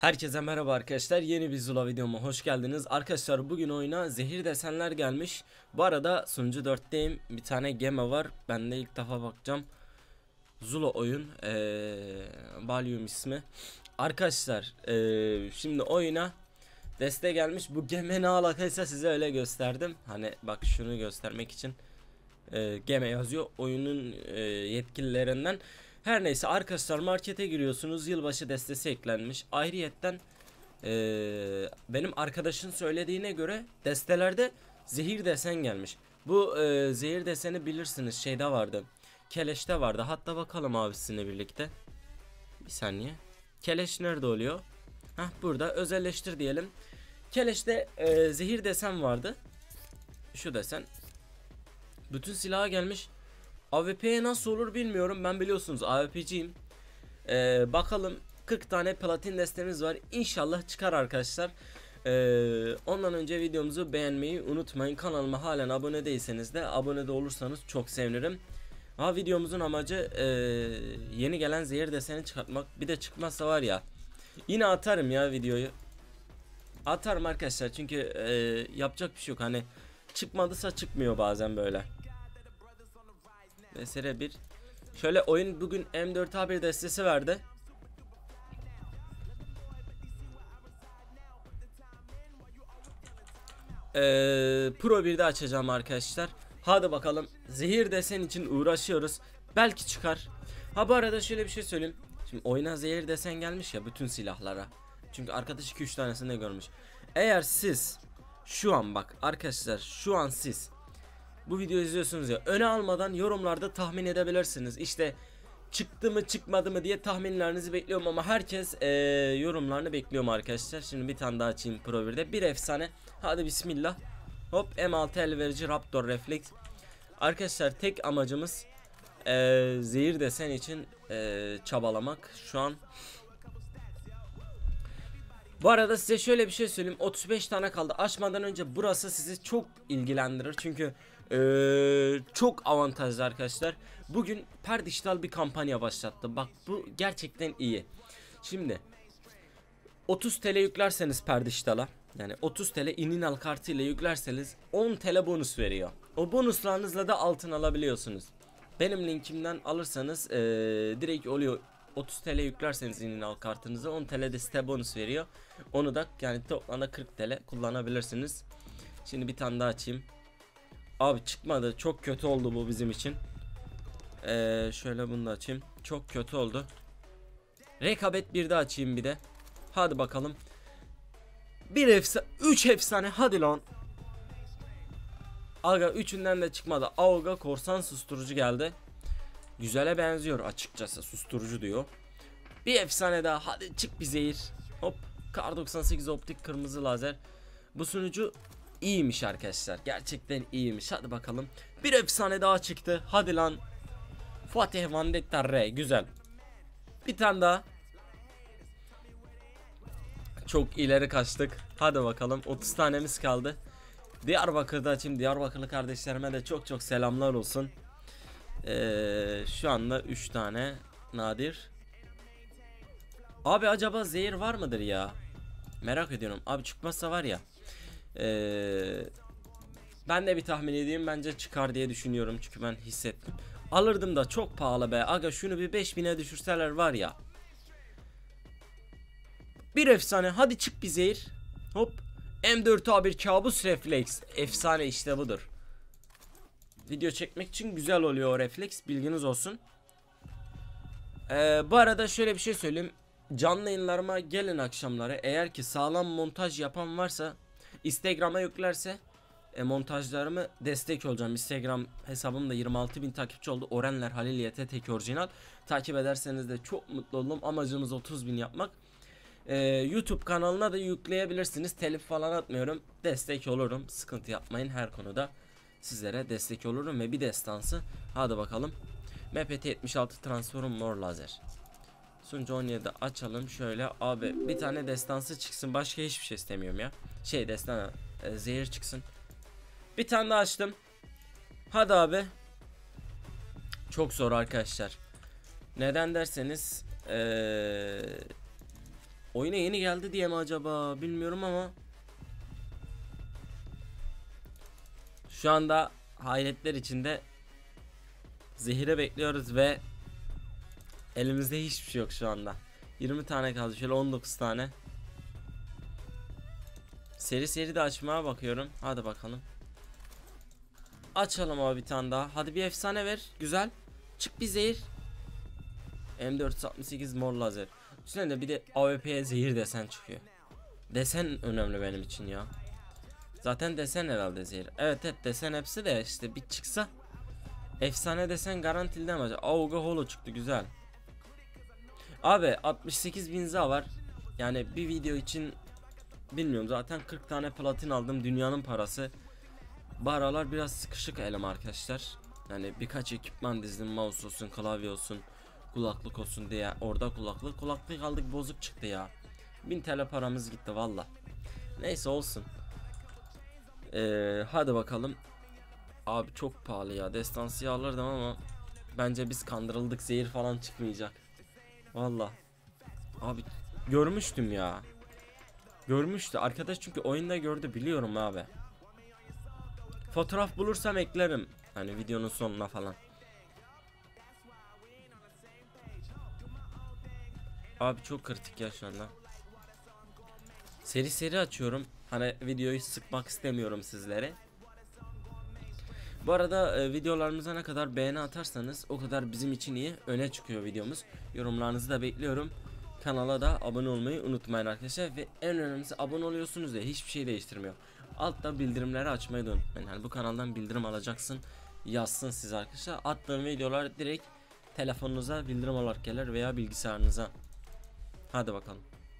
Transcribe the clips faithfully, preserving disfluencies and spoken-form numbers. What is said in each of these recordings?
Herkese merhaba arkadaşlar, yeni bir Zula videoma hoş geldiniz. Arkadaşlar bugün oyuna zehir desenler gelmiş. Bu arada sunucu dörtteyim, bir tane geme var, ben de ilk defa bakacağım. Zula oyun, ee, Balyum ismi. Arkadaşlar ee, şimdi oyuna deste gelmiş. Bu geme ne alakaysa size öyle gösterdim. Hani bak, şunu göstermek için ee, geme yazıyor oyunun ee, yetkililerinden. Her neyse arkadaşlar, markete giriyorsunuz, yılbaşı destesi eklenmiş. Ayrıyetten ee, benim arkadaşın söylediğine göre destelerde zehir desen gelmiş. Bu ee, zehir deseni bilirsiniz, şeyde vardı, Keleş'te vardı. Hatta bakalım abisine birlikte. Bir saniye. Keleş nerede oluyor? Hah, burada özelleştir diyelim. Keleş'te ee, zehir desen vardı. Şu desen. Bütün silaha gelmiş. A W P'ye nasıl olur bilmiyorum. Ben biliyorsunuz A W P'ciyim. Ee, bakalım, kırk tane platin destemiz var. İnşallah çıkar arkadaşlar. Ee, ondan önce videomuzu beğenmeyi unutmayın. Kanalıma halen abone değilseniz de abone de olursanız çok sevinirim. Ha, videomuzun amacı ee, yeni gelen zehir deseni çıkartmak. Bir de çıkmazsa var ya, yine atarım ya videoyu. Atarım arkadaşlar, çünkü ee, yapacak bir şey yok. Hani çıkmadıysa çıkmıyor bazen böyle. V S R bir. Şöyle, oyun bugün M dört A bir destesi verdi. Ee, Pro birde açacağım arkadaşlar. Hadi bakalım, zehir desen için uğraşıyoruz. Belki çıkar. Ha, bu arada şöyle bir şey söyleyeyim. Şimdi oyuna zehir desen gelmiş ya bütün silahlara. Çünkü arkadaş iki üç tanesini de görmüş. Eğer siz şu an, bak arkadaşlar, şu an siz bu videoyu izliyorsunuz ya, öne almadan yorumlarda tahmin edebilirsiniz. İşte çıktı mı çıkmadı mı diye tahminlerinizi bekliyorum, ama herkes ee, yorumlarını bekliyorum arkadaşlar. Şimdi bir tane daha açayım Pro birde. Bir efsane. Hadi bismillah. Hop, M altı el verici Raptor Reflex. Arkadaşlar tek amacımız ee, zehir desen için ee, çabalamak şu an. Bu arada size şöyle bir şey söyleyeyim. otuz beş tane kaldı. Açmadan önce burası sizi çok ilgilendirir. Çünkü ee, çok avantajlı arkadaşlar. Bugün Perdijital bir kampanya başlattı. Bak, bu gerçekten iyi. Şimdi otuz TL yüklerseniz Perdijital'a, yani otuz TL ininal kartı ile yüklerseniz on TL bonus veriyor. O bonuslarınızla da altın alabiliyorsunuz. Benim linkimden alırsanız ee, direkt oluyor. otuz TL yüklerseniz ininal kartınıza on TL de site bonus veriyor. Onu da yani toplamda kırk TL kullanabilirsiniz. Şimdi bir tane daha açayım. Abi çıkmadı, çok kötü oldu bu bizim için. Ee, şöyle bunu da açayım. Çok kötü oldu. Rekabet bir de açayım bir de. Hadi bakalım. Bir efsane, üç efsane, hadi lan. Aga, üçünden de çıkmadı. Auga korsan susturucu geldi. Güzele benziyor açıkçası, susturucu diyor. Bir efsane daha, hadi çık bir zehir. Hop, Kar doksan sekiz optik kırmızı lazer. Bu sunucu iyiymiş arkadaşlar, gerçekten iyiymiş. Hadi bakalım, bir efsane daha çıktı, hadi lan. Fatih Vandetta R, güzel. Bir tane daha. Çok ileri kaçtık. Hadi bakalım, otuz tanemiz kaldı. Diyarbakır'da açayım. Diyarbakırlı kardeşlerime de çok çok selamlar olsun. Ee, şu anda üç tane nadir. Abi acaba zehir var mıdır ya? Merak ediyorum. Abi çıkmazsa var ya. Ee, ben de bir tahmin edeyim. Bence çıkar diye düşünüyorum. Çünkü ben hissettim. Alırdım da çok pahalı be. Aga, şunu bir beş bine düşürseler var ya. Bir efsane. Hadi çık bir zehir. Hop. M dört A bir kabus refleks. Efsane, işte budur. Video çekmek için güzel oluyor o refleks. Bilginiz olsun. Ee, bu arada şöyle bir şey söyleyeyim. Canlı yayınlarıma gelin akşamları. Eğer ki sağlam montaj yapan varsa, Instagram'a yüklerse e, montajlarımı destek olacağım. Instagram hesabımda yirmi altı bin takipçi oldu. Orenler Halil Y T tek orijinal. Takip ederseniz de çok mutlu olurum. Amacımız otuz bin yapmak. Ee, YouTube kanalına da yükleyebilirsiniz. Telif falan atmıyorum. Destek olurum. Sıkıntı yapmayın, her konuda sizlere destek olurum. Ve bir destansı. Hadi bakalım. M P T yetmiş altı transform mor lazer. Sunucu on yedi açalım şöyle. Abi bir tane destansı çıksın, başka hiçbir şey istemiyorum ya. Şey destan e, zehir çıksın. Bir tane daha açtım. Hadi abi. Çok zor arkadaşlar. Neden derseniz ee, Oyuna yeni geldi diye mi acaba bilmiyorum ama şu anda hayretler içinde zehire bekliyoruz ve elimizde hiçbir şey yok şu anda. yirmi tane kaldı, şöyle on dokuz tane. Seri seri de açmaya bakıyorum. Hadi bakalım. Açalım abi bir tane daha. Hadi bir efsane ver. Güzel. Çık bir zehir. M dört yüz altmış sekiz mor lazer. Üstüne de bir de A W P'ye zehir desen çıkıyor. Desen önemli benim için ya. Zaten desen herhalde zehir. Evet evet desen hepsi de işte bir çıksa. Efsane desen garantili demez. Auga holo çıktı, güzel. Abi altmış sekiz bin za var. Yani bir video için bilmiyorum, zaten kırk tane platin aldım, dünyanın parası. Bu aralar biraz sıkışık elim arkadaşlar. Yani birkaç ekipman dizdim, mouse olsun, klavye olsun, kulaklık olsun diye. Orada kulaklık kulaklık aldık, bozuk çıktı ya. bin T L paramız gitti valla. Neyse olsun. Ee, hadi bakalım. Abi çok pahalı ya, destansiye alırdım ama bence biz kandırıldık, zehir falan çıkmayacak. Valla. Abi görmüştüm ya. Görmüştü arkadaş, çünkü oyunda gördü, biliyorum abi. Fotoğraf bulursam eklerim. Hani videonun sonuna falan. Abi çok kritik ya şu anda. Seri seri açıyorum. Hani videoyu sıkmak istemiyorum sizlere. Bu arada e, videolarımıza ne kadar beğeni atarsanız o kadar bizim için iyi. Öne çıkıyor videomuz. Yorumlarınızı da bekliyorum. Kanala da abone olmayı unutmayın arkadaşlar. Ve en önemlisi abone oluyorsunuz ya, hiçbir şey değiştirmiyor. Altta bildirimleri açmayı da unutmayın. Yani bu kanaldan bildirim alacaksın yazsın siz arkadaşlar. Attığım videolar direkt telefonunuza bildirim olarak gelir veya bilgisayarınıza. Hadi bakalım.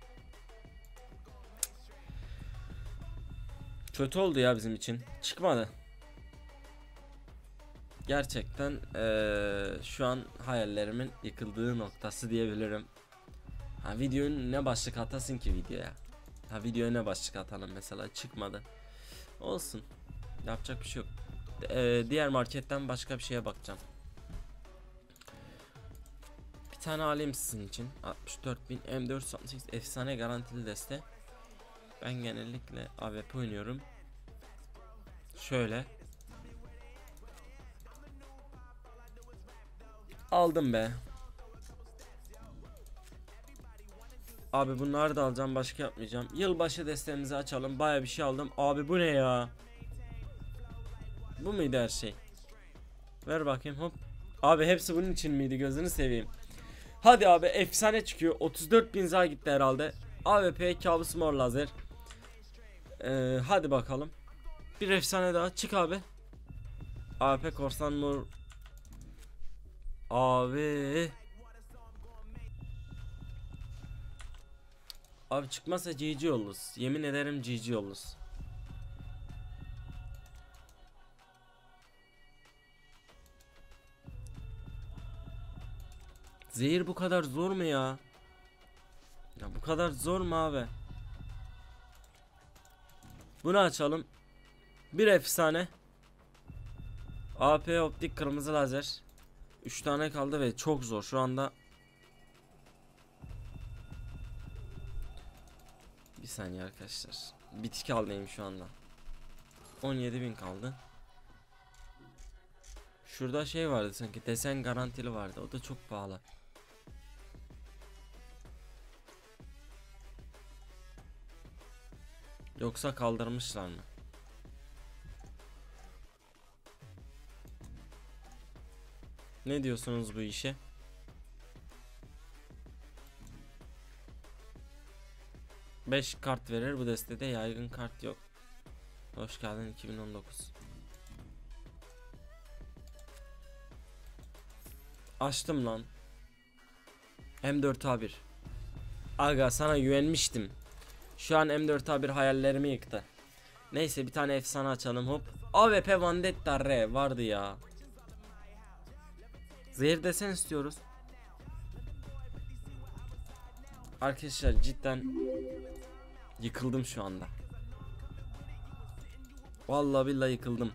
Kötü oldu ya bizim için. Çıkmadı. Gerçekten ee, şu an hayallerimin yıkıldığı noktası diyebilirim. Ha, videonun ne başlık atasın ki videoya? Ha, videoya ne başlık atalım mesela, çıkmadı. Olsun. Yapacak bir şey yok. Ee, diğer marketten başka bir şeye bakacağım. Bir tane alayım sizin için. altmış dört bin M dört yüz altmış sekiz efsane garantili deste. Ben genellikle A W P oynuyorum. Şöyle. Aldım be. Abi bunları da alacağım, başka yapmayacağım. Yılbaşı destemizi açalım. Baya bir şey aldım. Abi bu ne ya? Bu muydu her şey? Ver bakayım, hop. Abi hepsi bunun için miydi, gözünü seveyim. Hadi abi efsane çıkıyor. otuz dört bin za gitti herhalde. A W P kabus mor lazer. Ee, hadi bakalım. Bir efsane daha çık abi. A W P korsan mor. Abi. Abi çıkmazsa G G oluruz. Yemin ederim G G oluruz. Zehir bu kadar zor mu ya? Ya bu kadar zor mu abi? Bunu açalım. Bir efsane. A P optik kırmızı lazer. üç tane kaldı ve çok zor şu anda. Bir saniye arkadaşlar. Bitik aldayım şu anda. on yedi bin kaldı. Şurada şey vardı sanki, desen garantili vardı. O da çok pahalı. Yoksa kaldırmışlar mı? Ne diyorsunuz bu işe? beş kart verir bu destede, yaygın kart yok. Hoş geldin iki bin on dokuz. Açtım lan. M dört A bir. Aga sana güvenmiştim. Şu an M dört A bir hayallerimi yıktı. Neyse bir tane efsane açalım, hop. A W P Vendetta R vardı ya. Zehir desen istiyoruz. Arkadaşlar cidden yıkıldım şu anda. Vallahi billahi yıkıldım.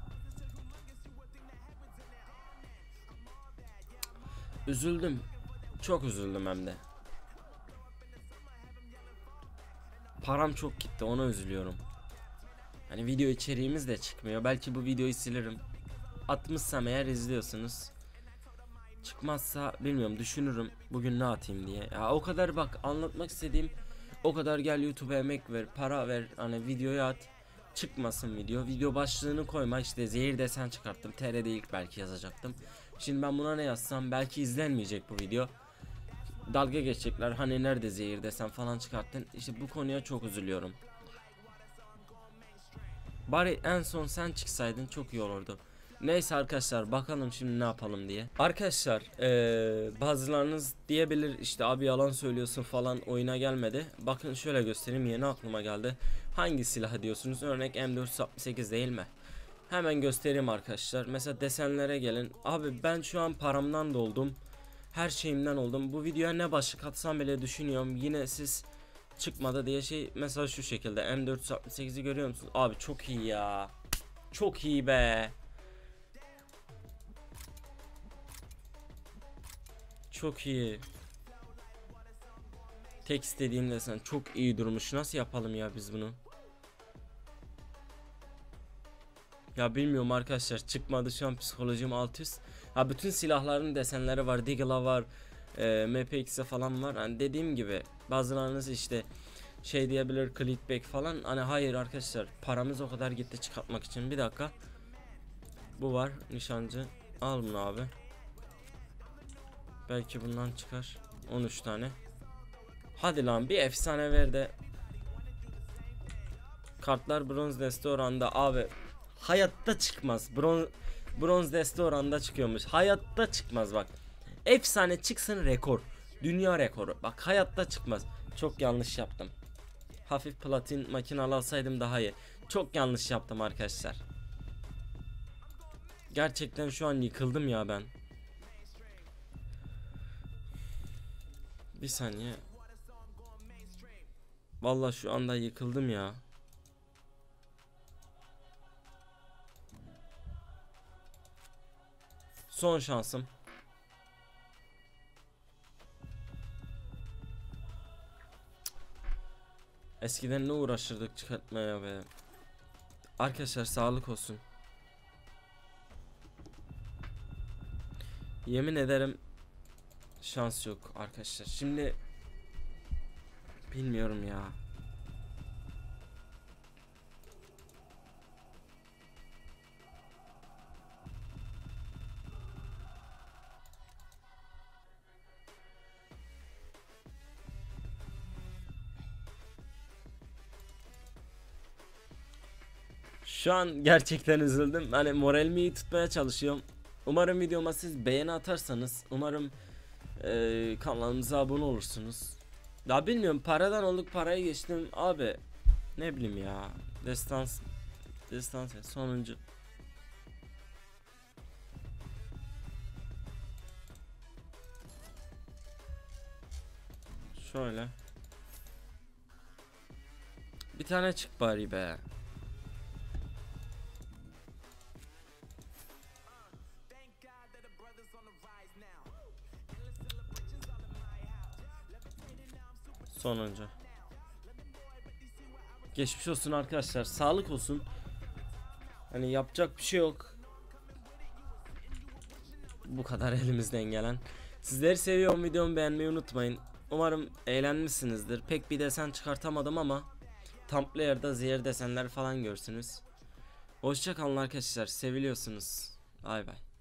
Üzüldüm. Çok üzüldüm hem de. Param çok gitti, ona üzülüyorum. Hani video içeriğimiz de çıkmıyor. Belki bu videoyu silerim. Atmışsam eğer izliyorsunuz. Çıkmazsa bilmiyorum, düşünürüm bugün ne atayım diye. Ya o kadar bak, anlatmak istediğim o kadar, gel YouTube'a emek ver, para ver, hani videoya at. Çıkmasın video. Video başlığını koyma, işte zehir desen çıkarttım. T R'de ilk belki yazacaktım. Şimdi ben buna ne yazsam belki izlenmeyecek bu video. Dalga geçecekler, hani nerede zehir desen falan çıkarttın. İşte bu konuya çok üzülüyorum. Bari en son sen çıksaydın çok iyi olurdu. Neyse arkadaşlar, bakalım şimdi ne yapalım diye. Arkadaşlar ee, bazılarınız diyebilir işte abi yalan söylüyorsun falan, oyuna gelmedi. Bakın şöyle göstereyim, yeni aklıma geldi. Hangi silah diyorsunuz? Örnek M dört altmış sekiz değil mi? Hemen göstereyim arkadaşlar. Mesela desenlere gelin. Abi ben şu an paramdan doldum. Her şeyimden oldum. Bu videoya ne başlık atsam bile düşünüyorum. Yine siz çıkmadı diye şey, mesela şu şekilde M dört altmış sekizi görüyor musunuz? Abi çok iyi ya. Çok iyi be. Çok iyi. Tek istediğim desen çok iyi durmuş. Nasıl yapalım ya biz bunu? Ya bilmiyorum arkadaşlar, çıkmadı, şu an psikolojim alt üst. Ha, bütün silahların desenleri var. Deagle'a var. E, M P X'e falan var. Hani dediğim gibi bazılarınız işte şey diyebilir, clickbait falan. Hani hayır arkadaşlar, paramız o kadar gitti çıkartmak için. Bir dakika. Bu var nişancı. Al bunu abi. Belki bundan çıkar. on üç tane. Hadi lan bir efsane ver de. Kartlar bronz deste oranında abi. Hayatta çıkmaz. Bronz bronz deste oranında çıkıyormuş. Hayatta çıkmaz bak. Efsane çıksın, rekor. Dünya rekoru. Bak hayatta çıkmaz. Çok yanlış yaptım. Hafif platin makinalı alsaydım daha iyi. Çok yanlış yaptım arkadaşlar. Gerçekten şu an yıkıldım ya ben. Bir saniye. Vallahi şu anda yıkıldım ya. Son şansım. Eskiden ne uğraşırdık çıkartmaya be. Arkadaşlar sağlık olsun. Yemin ederim şans yok arkadaşlar. Şimdi bilmiyorum ya. Şu an gerçekten üzüldüm. Hani moralimi iyi tutmaya çalışıyorum. Umarım videoma siz beğeni atarsanız, umarım e, kanalımıza abone olursunuz. Daha bilmiyorum, paradan olduk, parayı geçtim abi. Ne bileyim ya. Destans Destans sonuncu. Şöyle. Bir tane çık bari be. Sonuncu. Geçmiş olsun arkadaşlar. Sağlık olsun. Hani yapacak bir şey yok. Bu kadar elimizden gelen. Sizleri seviyorum. Videomu beğenmeyi unutmayın. Umarım eğlenmişsinizdir. Pek bir desen çıkartamadım ama Tumblr'da zehir desenler falan görsünüz. Hoşça kalın arkadaşlar. Seviliyorsunuz. Bay bay.